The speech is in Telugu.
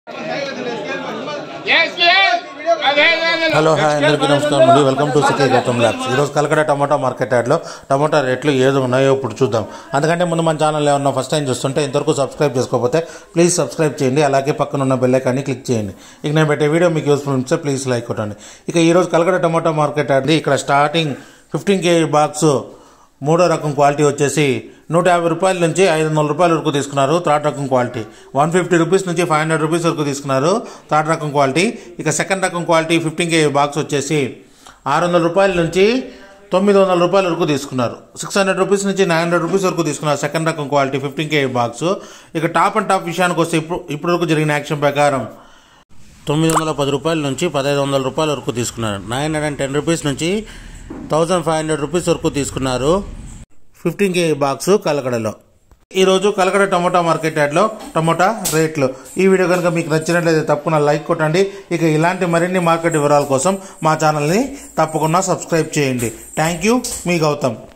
హలో హాయ్ అందరికీ నమస్కారం అండి. Welcome to city Gautam labs. ఈరోజు కలకడ టమాటా మార్కెట్ యార్డ్లో టమాటా రేట్లు ఏది ఉన్నాయో ఇప్పుడు చూద్దాం. అందుకంటే ముందు మన ఛానల్ ఏమన్నా ఫస్ట్ టైం చూస్తుంటే ఇంతవరకు సబ్స్క్రైబ్ చేసుకోకపోతే ప్లీజ్ సబ్స్క్రైబ్ చేయండి. అలాగే పక్కన ఉన్న బెల్ ఐకాన్ని క్లిక్ చేయండి. ఇక నేను పెట్టే వీడియో మీకు యూస్ఫుల్ ఉంటే ప్లీజ్ లైక్ కొట్టండి. ఇక ఈరోజు కలకడ టమాటా మార్కెట్ యార్డ్ ఇక్కడ స్టార్టింగ్ 15 kg బాక్స్ మూడో రకం క్వాలిటీ వచ్చేసి 150 రూపాయల నుంచి 500 రూపాయల వరకు తీసుకున్నారు. థర్డ్ రకం క్వాలిటీ 150 రూపీస్ నుంచి 500 రూపీస్ వరకు తీసుకున్నారు. థర్డ్ రకం క్వాలిటీ. ఇక సెకండ్ రకం క్వాలిటీ 15 kg బాక్స్ వచ్చేసి 600 రూపాయల నుంచి 900 రూపాయల వరకు తీసుకున్నారు. 600 రూపీస్ నుంచి 900 రూపీస్ వరకు తీసుకున్నారు సెకండ్ రకం క్వాలిటీ 15 kg బాక్స్. ఇక టాప్ అండ్ టాప్ విషయానికి వస్తే ఇప్పుడు వరకు జరిగిన యాక్షన్ ప్రకారం 910 రూపాయల నుంచి 1500 రూపాయల వరకు తీసుకున్నారు. 910 రూపీస్ నుంచి 1500 రూపీస్ వరకు తీసుకున్నారు 15 kg బాక్స్ కలకడలో. ఈరోజు కలకడ టమోటా మార్కెట్ యార్డ్లో టమోటా రేట్లు. ఈ వీడియో కనుక మీకు నచ్చినట్లయితే తప్పకుండా లైక్ కొట్టండి. ఇక ఇలాంటి మరిన్ని మార్కెట్ వివరాల కోసం మా ఛానల్ని తప్పకుండా సబ్స్క్రైబ్ చేయండి. థ్యాంక్ యూ, మీ గౌతమ్.